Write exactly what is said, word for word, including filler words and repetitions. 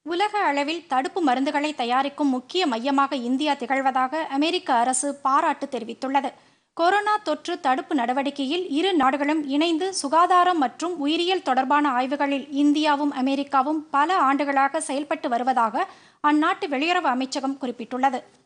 உலக அளவில் தடுப்பு மருந்துகளை தயாரிக்கும் முக்கிய மையமாக இந்தியா திகழ்வதாக அமெரிக்க அரசு பாராட்டு தெரிவித்துள்ளது. கொரோனா தொற்று தடுப்பு நடவடிக்கையில் இரு நாடுகளும் இணைந்து சுகாதாரம் மற்றும் உயிரியல் தொடர்பான ஆய்வுகளில் இந்தியாவும் அமெரிக்காவும் பல ஆண்டுகளாக செயல்பட்டு வருவதாக அந்நாட்டு வெளியுறவு அமைச்சகம் குறிப்பிட்டுள்ளது.